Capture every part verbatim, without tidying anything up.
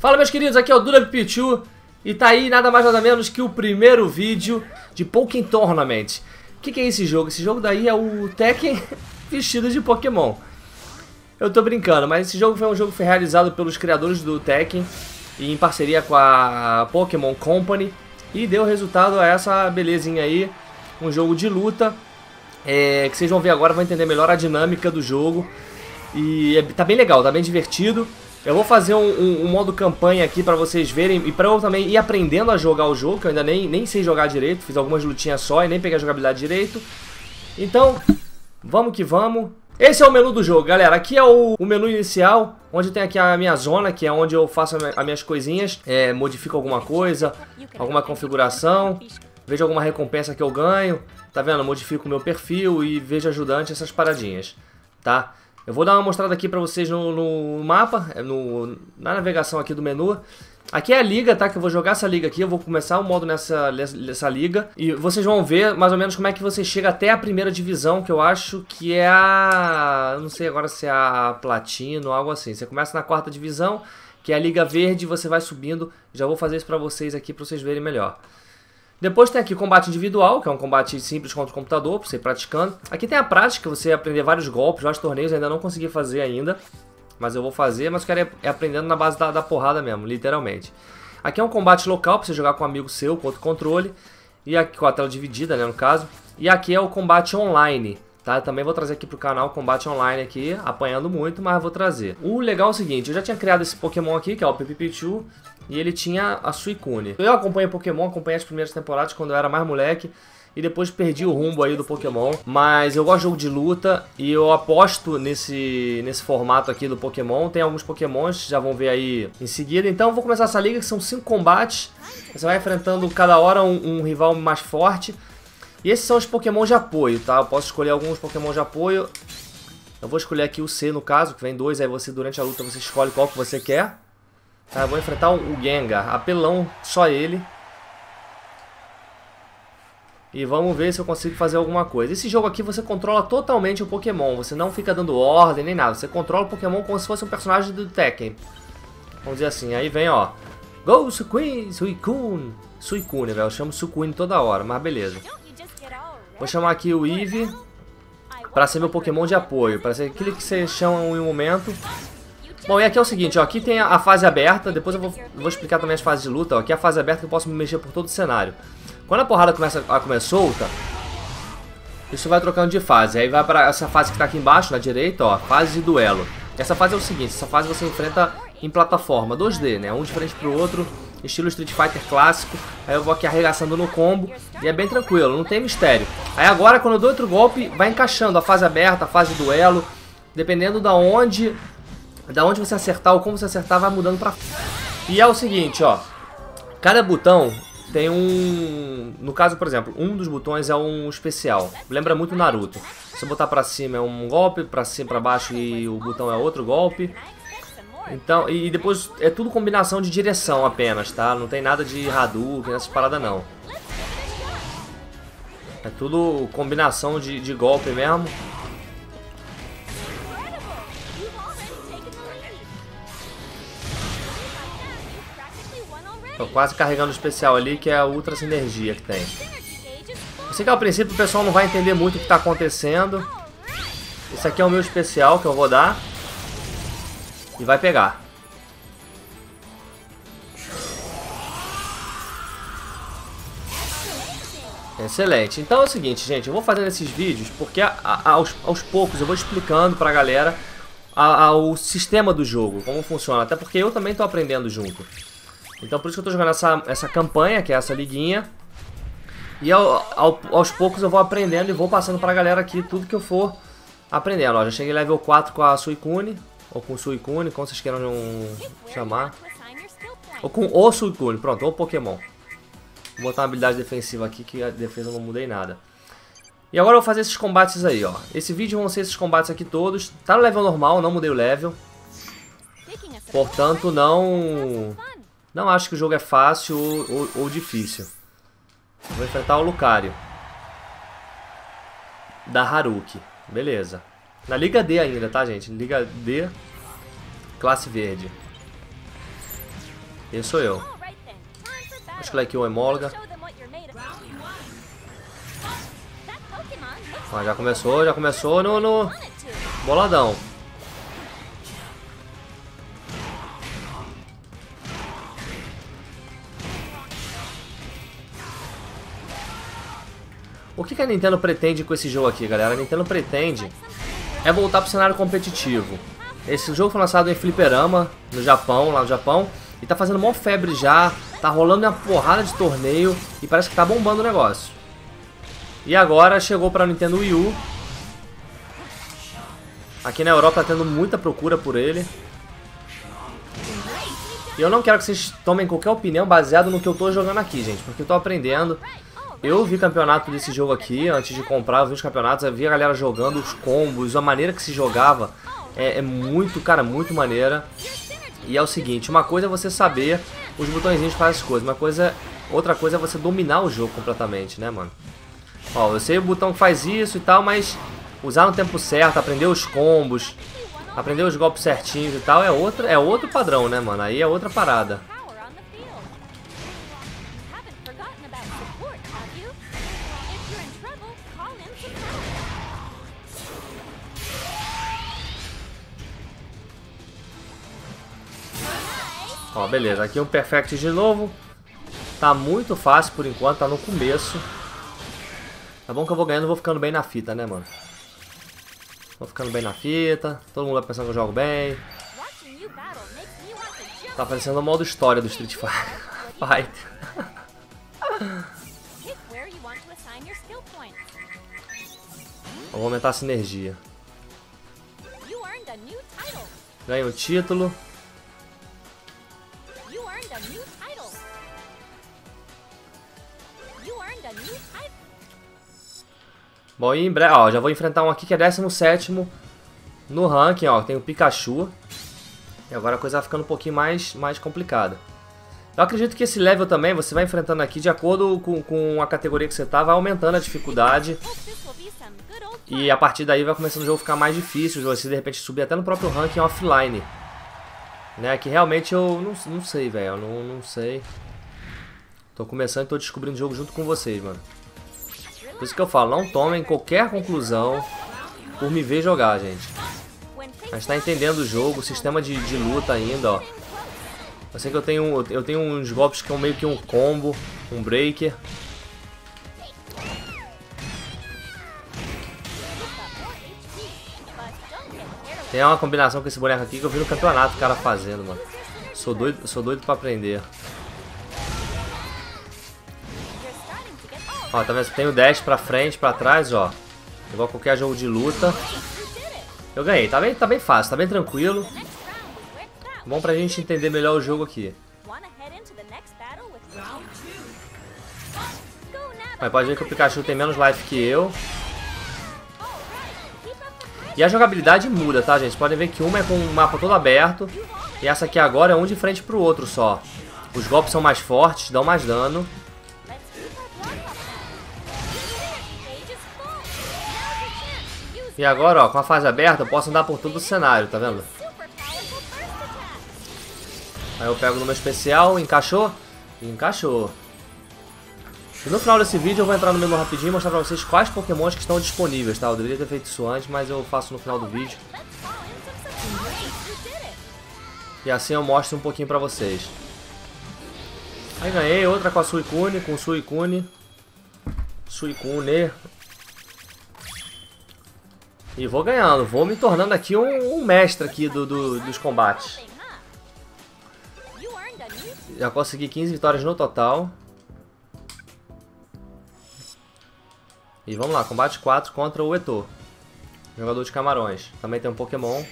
Fala, meus queridos, aqui é o Duda Pichu e tá aí nada mais nada menos que o primeiro vídeo de Pokémon Tournament. O que, que é esse jogo? Esse jogo daí é o Tekken vestido de Pokémon. Eu tô brincando, mas esse jogo foi um jogo que foi realizado pelos criadores do Tekken e em parceria com a Pokémon Company e deu resultado a essa belezinha aí, um jogo de luta é, que vocês vão ver agora, vão entender melhor a dinâmica do jogo e é, tá bem legal, tá bem divertido. Eu vou fazer um, um, um modo campanha aqui pra vocês verem e pra eu também ir aprendendo a jogar o jogo, que eu ainda nem, nem sei jogar direito, fiz algumas lutinhas só e nem peguei a jogabilidade direito. Então, vamos que vamos. Esse é o menu do jogo, galera. Aqui é o, o menu inicial, onde tem aqui a minha zona, que é onde eu faço as minhas coisinhas, é, modifico alguma coisa, alguma configuração, vejo alguma recompensa que eu ganho, tá vendo? Modifico o meu perfil e vejo ajudante, essas paradinhas, tá? Eu vou dar uma mostrada aqui pra vocês no, no mapa, no, na navegação aqui do menu. Aqui é a liga, tá? Que eu vou jogar essa liga aqui, eu vou começar o modo nessa, nessa liga. E vocês vão ver mais ou menos como é que você chega até a primeira divisão, que eu acho que é a... não sei agora se é a Platino ou algo assim. Você começa na quarta divisão, que é a Liga Verde, e você vai subindo. Já vou fazer isso pra vocês aqui, pra vocês verem melhor. Depois tem aqui combate individual, que é um combate simples contra o computador, pra você ir praticando. Aqui tem a prática, você aprender vários golpes, vários torneios, ainda não consegui fazer ainda. Mas eu vou fazer, mas eu quero é aprendendo na base da, da porrada mesmo, literalmente. Aqui é um combate local, pra você jogar com um amigo seu, com outro controle. E aqui com a tela dividida, né, no caso. E aqui é o combate online, tá? Eu também vou trazer aqui pro canal o combate online aqui, apanhando muito, mas eu vou trazer. O legal é o seguinte, eu já tinha criado esse Pokémon aqui, que é o Pipipichu. E ele tinha a Suicune. Eu acompanho Pokémon, acompanhei as primeiras temporadas quando eu era mais moleque. E depois perdi o rumbo aí do Pokémon. Mas eu gosto de jogo de luta e eu aposto nesse, nesse formato aqui do Pokémon. Tem alguns Pokémons, já vão ver aí em seguida. Então eu vou começar essa liga, que são cinco combates. Você vai enfrentando cada hora um, um rival mais forte. E esses são os Pokémon de apoio, tá? Eu posso escolher alguns Pokémon de apoio. Eu vou escolher aqui o C no caso, que vem dois. Aí você durante a luta você escolhe qual que você quer. Tá, eu vou enfrentar o Gengar, apelão, só ele. E vamos ver se eu consigo fazer alguma coisa. Esse jogo aqui você controla totalmente o Pokémon. Você não fica dando ordem nem nada. Você controla o Pokémon como se fosse um personagem do Tekken. Vamos dizer assim. Aí vem, ó. Go, Suicune, Suicune. Suicune, velho. Eu chamo Suicune toda hora, mas beleza. Vou chamar aqui o Eevee pra ser meu Pokémon de apoio. Pra ser aquele que você chama em um momento. Bom, e aqui é o seguinte, ó. Aqui tem a, a fase aberta. Depois eu vou, vou explicar também as fases de luta, ó. Aqui é a fase aberta que eu posso me mexer por todo o cenário. Quando a porrada começa a comer solta, isso vai trocando de fase. Aí vai para essa fase que está aqui embaixo, na direita, ó, fase de duelo. Essa fase é o seguinte, essa fase você enfrenta em plataforma dois D, né? Um de frente pro outro, estilo Street Fighter clássico. Aí eu vou aqui arregaçando no combo e é bem tranquilo, não tem mistério. Aí agora, quando eu dou outro golpe, vai encaixando a fase aberta, a fase de duelo. Dependendo da onde, da onde você acertar ou como você acertar, vai mudando pra... E é o seguinte, ó. Cada botão... tem um... no caso, por exemplo, um dos botões é um especial. Lembra muito Naruto. Se eu botar pra cima é um golpe, pra cima, pra baixo e o botão é outro golpe. Então, e depois é tudo combinação de direção apenas, tá? Não tem nada de Hadouken, essas paradas não. É tudo combinação de, de golpe mesmo. Tô quase carregando o especial ali, que é a Ultra Sinergia que tem. Eu sei que ao princípio o pessoal não vai entender muito o que está acontecendo. Esse aqui é o meu especial que eu vou dar. E vai pegar. Excelente. Então é o seguinte, gente. Eu vou fazendo esses vídeos porque a, a, aos, aos poucos eu vou explicando pra galera a, a, o sistema do jogo, como funciona. Até porque eu também tô aprendendo junto. Então por isso que eu tô jogando essa, essa campanha, que é essa liguinha. E ao, ao, aos poucos eu vou aprendendo e vou passando pra galera aqui tudo que eu for aprendendo. Ó, já cheguei level quatro com a Suicune, ou com o Suicune, como vocês queiram chamar. Ou com o Suicune, pronto, o Pokémon. Vou botar uma habilidade defensiva aqui, que a defesa eu não mudei nada. E agora eu vou fazer esses combates aí, ó. Esse vídeo vão ser esses combates aqui todos. Tá no level normal, não mudei o level. Portanto, não... não acho que o jogo é fácil ou, ou, ou difícil. Vou enfrentar o Lucario. Da Haruki. Beleza. Na Liga D ainda, tá, gente? Liga D. Classe verde. Esse sou eu. Acho que ele aqui é o Emolga. Ah, já começou, já começou no, no boladão. O que, que a Nintendo pretende com esse jogo aqui, galera? A Nintendo pretende é voltar pro cenário competitivo. Esse jogo foi lançado em fliperama, no Japão, lá no Japão, e tá fazendo mó febre já, tá rolando uma porrada de torneio e parece que tá bombando o negócio. E agora chegou pra Nintendo Wii U. Aqui na Europa tá tendo muita procura por ele. E eu não quero que vocês tomem qualquer opinião baseado no que eu tô jogando aqui, gente, porque eu tô aprendendo. Eu vi campeonato desse jogo aqui, antes de comprar, eu vi os campeonatos, eu vi a galera jogando os combos, a maneira que se jogava é, é muito, cara, muito maneira. E é o seguinte, uma coisa é você saber os botõezinhos que fazem as coisas, uma coisa, outra coisa é você dominar o jogo completamente, né, mano? Ó, eu sei o botão que faz isso e tal, mas usar no tempo certo, aprender os combos, aprender os golpes certinhos e tal, é, outra, é outro padrão, né, mano? Aí é outra parada. Ó, beleza, aqui um Perfect de novo. Tá muito fácil por enquanto, tá no começo. Tá bom que eu vou ganhando, vou ficando bem na fita, né, mano? Vou ficando bem na fita, todo mundo vai pensando que eu jogo bem. Tá parecendo o modo história do Street Fighter. Vamos aumentar a sinergia. Ganha o título. Bom, e em breve, ó, já vou enfrentar um aqui que é décimo sétimo no ranking, ó, tem o Pikachu. E agora a coisa vai ficando um pouquinho mais, mais complicada. Eu acredito que esse level também, você vai enfrentando aqui de acordo com, com a categoria que você tá, vai aumentando a dificuldade. E a partir daí vai começando o jogo a ficar mais difícil, você de repente subir até no próprio ranking offline. Né, que realmente eu não, não sei, velho, eu não, não sei. Tô começando e tô descobrindo o jogo junto com vocês, mano. Por isso que eu falo, não tomem qualquer conclusão por me ver jogar, gente. A gente tá entendendo o jogo, o sistema de, de luta ainda, ó. Eu sei que eu tenho, eu tenho uns golpes que são meio que um combo, um breaker. Tem uma combinação com esse boneco aqui que eu vi no campeonato o cara fazendo, mano. Sou doido, sou doido pra aprender. Ó, tá vendo? Tem o dash pra frente, pra trás, ó. Igual qualquer jogo de luta. Eu ganhei, tá bem, tá bem fácil, tá bem tranquilo. Bom pra gente entender melhor o jogo aqui. Mas pode ver que o Pikachu tem menos life que eu. E a jogabilidade muda, tá, gente? Podem ver que uma é com o mapa todo aberto. E essa aqui agora é um de frente pro outro só. Os golpes são mais fortes, dão mais dano. E agora, ó, com a fase aberta, eu posso andar por todo o cenário, tá vendo? Aí eu pego no meu especial, encaixou? Encaixou. E no final desse vídeo eu vou entrar no menu rapidinho e mostrar pra vocês quais pokémons que estão disponíveis, tá? Eu deveria ter feito isso antes, mas eu faço no final do vídeo. E assim eu mostro um pouquinho pra vocês. Aí ganhei outra com a Suicune, com o Suicune. Suicune. E vou ganhando, vou me tornando aqui um, um mestre aqui do, do, dos combates. Já consegui quinze vitórias no total. E vamos lá, combate quatro contra o Eto, jogador de Camarões. Também tem um Pokémon.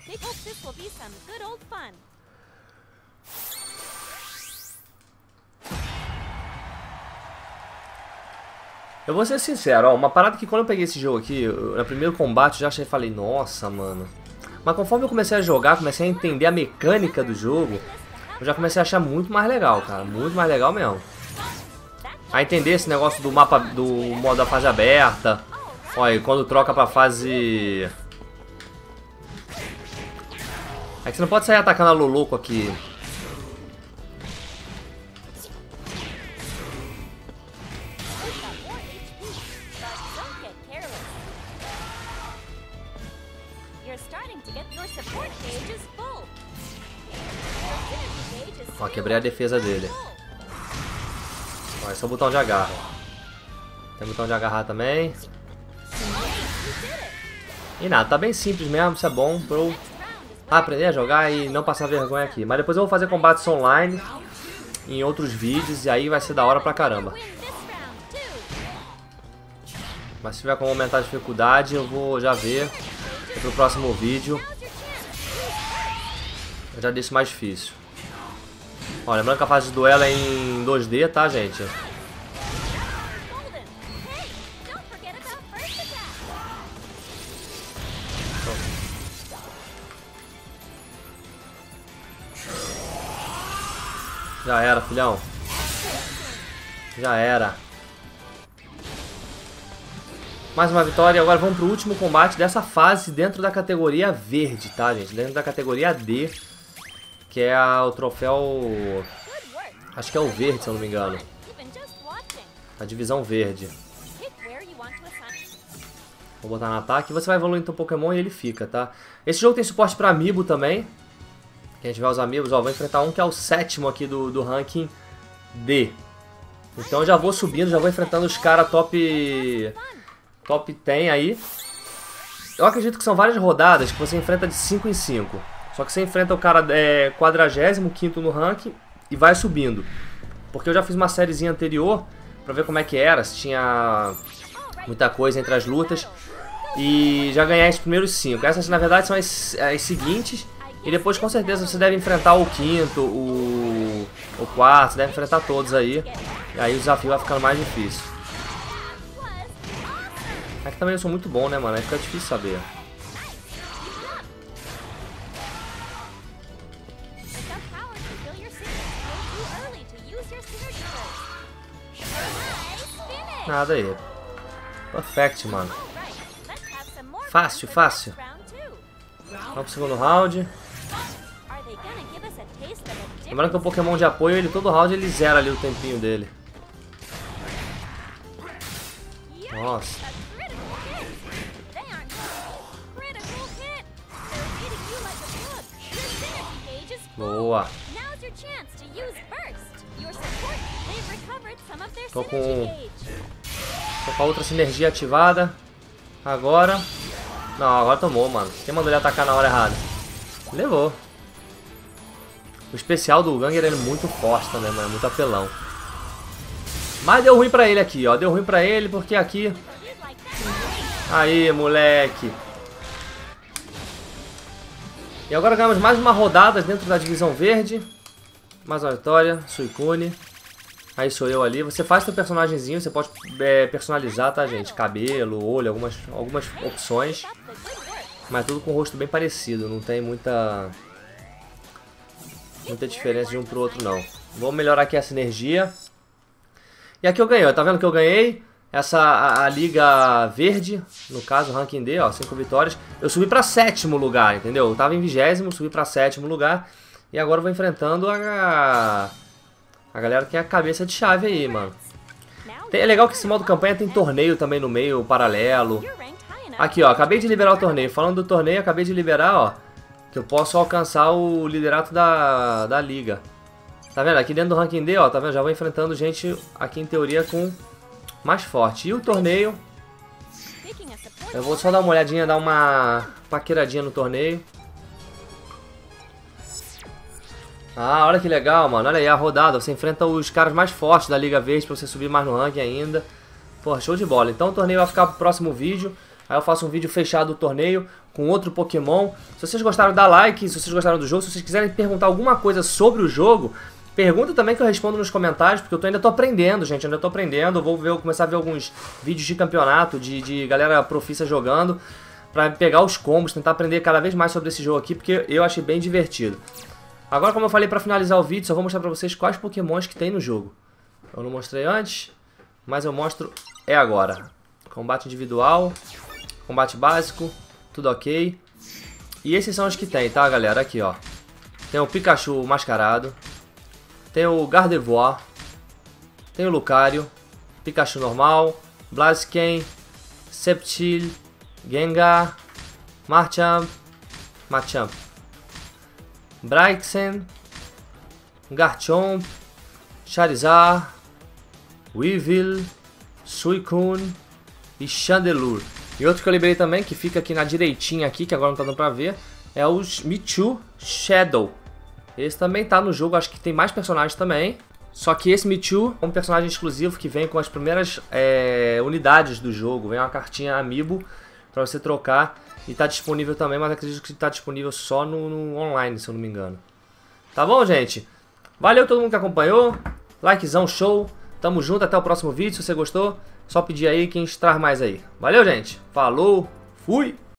Eu vou ser sincero, ó, uma parada que quando eu peguei esse jogo aqui, eu, no primeiro combate eu já achei, falei, nossa, mano. Mas conforme eu comecei a jogar, comecei a entender a mecânica do jogo, eu já comecei a achar muito mais legal, cara, muito mais legal mesmo. A entender esse negócio do mapa, do modo da fase aberta. Olha, quando troca pra fase... É que você não pode sair atacando a Loloco aqui. Ó, quebrei a defesa dele. Ó, esse é o botão de agarra. Tem botão de agarrar também. E nada, tá bem simples mesmo, isso é bom pra eu aprender a jogar e não passar vergonha aqui. Mas depois eu vou fazer combates online em outros vídeos e aí vai ser da hora pra caramba. Mas se tiver como aumentar a dificuldade, eu vou já ver pro próximo vídeo. Eu já deixo mais difícil. Ó, lembrando que a fase de duelo é em dois D, tá, gente? Já era, filhão. Já era. Mais uma vitória. Agora vamos pro último combate dessa fase dentro da categoria verde, tá, gente? Dentro da categoria D, que é a, o troféu... Acho que é o verde, se eu não me engano. A divisão verde. Vou botar no ataque. Você vai evoluindo teu Pokémon e ele fica, tá? Esse jogo tem suporte pra Amiibo também. Quem tiver os amigos, ó, vou enfrentar um que é o sétimo aqui do, do ranking D. Então eu já vou subindo, já vou enfrentando os caras top... Top dez aí. Eu acredito que são várias rodadas que você enfrenta de cinco em cinco. Só que você enfrenta o cara é, quadragésimo quinto no ranking e vai subindo. Porque eu já fiz uma sériezinha anterior pra ver como é que era, se tinha muita coisa entre as lutas. E já ganhei os primeiros cinco. Essas na verdade são as, as seguintes. E depois com certeza você deve enfrentar o quinto, o, o quarto, você deve enfrentar todos aí. E aí o desafio vai ficando mais difícil. Aqui também eu sou muito bom, né, mano? Aí fica difícil saber. Nada aí. Perfect, mano. Fácil, fácil. Vamos pro segundo round. Lembrando que o Pokémon de apoio, ele todo round ele zera ali o tempinho dele. Nossa. Boa. Tô com... Tô com a outra sinergia ativada. Agora... Não, agora tomou, mano. Quem mandou ele atacar na hora errada? Levou. O especial do Ganger é muito forte também, mano. É muito apelão. Mas deu ruim pra ele aqui, ó. Deu ruim pra ele porque aqui... Aí, moleque. E agora ganhamos mais uma rodada dentro da divisão verde. Mais uma vitória. Suicune. Aí sou eu ali. Você faz seu personagemzinho. Você pode é, personalizar, tá, gente? Cabelo, olho, algumas, algumas opções. Mas tudo com o rosto bem parecido. Não tem muita... Muita diferença de um pro outro, não. Vamos melhorar aqui a sinergia. E aqui eu ganhei. Tá vendo que eu ganhei? Essa a, a Liga Verde, no caso, Ranking D, ó, cinco vitórias. Eu subi pra sétimo lugar, entendeu? Eu tava em vigésimo, subi pra sétimo lugar. E agora eu vou enfrentando a... A galera que tem a cabeça de chave aí, mano. Tem, é legal que esse modo campanha tem torneio também no meio, paralelo. Aqui, ó, acabei de liberar o torneio. Falando do torneio, acabei de liberar, ó, que eu posso alcançar o liderato da, da liga. Tá vendo? Aqui dentro do Ranking D, ó, tá vendo? Já vou enfrentando gente aqui em teoria com mais forte. E o torneio... Eu vou só dar uma olhadinha, dar uma paqueradinha no torneio. Ah, olha que legal, mano. Olha aí a rodada. Você enfrenta os caras mais fortes da Liga Verde pra você subir mais no ranking ainda. Pô, show de bola. Então o torneio vai ficar pro próximo vídeo. Aí eu faço um vídeo fechado do torneio com outro Pokémon. Se vocês gostaram, dá like. Se vocês gostaram do jogo, se vocês quiserem perguntar alguma coisa sobre o jogo, pergunta também que eu respondo nos comentários, porque eu tô, ainda tô aprendendo, gente. Ainda tô aprendendo. Eu vou ver, começar a ver alguns vídeos de campeonato, de, de galera profissa jogando, pra pegar os combos, tentar aprender cada vez mais sobre esse jogo aqui, porque eu achei bem divertido. Agora, como eu falei, pra finalizar o vídeo, só vou mostrar pra vocês quais Pokémons que tem no jogo. Eu não mostrei antes, mas eu mostro é agora. Combate individual, combate básico, tudo ok. E esses são os que tem, tá, galera? Aqui, ó. Tem o Pikachu mascarado, tem o Gardevoir, tem o Lucario, Pikachu normal, Blaziken, Sceptile, Gengar, Marchand, Machamp. Braixen, Garchomp, Charizard, Weavile, Suicune e Chandelure. E outro que eu lembrei também, que fica aqui na direitinha aqui, que agora não tá dando pra ver, é o Mewtwo Shadow. Esse também tá no jogo, acho que tem mais personagens também. Só que esse Mewtwo é um personagem exclusivo que vem com as primeiras é, unidades do jogo. Vem uma cartinha Amiibo pra você trocar. E tá disponível também, mas acredito que tá disponível só no, no online, se eu não me engano. Tá bom, gente? Valeu todo mundo que acompanhou. Likezão, show. Tamo junto, até o próximo vídeo. Se você gostou, só pedir aí que a gente traz mais aí. Valeu, gente. Falou. Fui.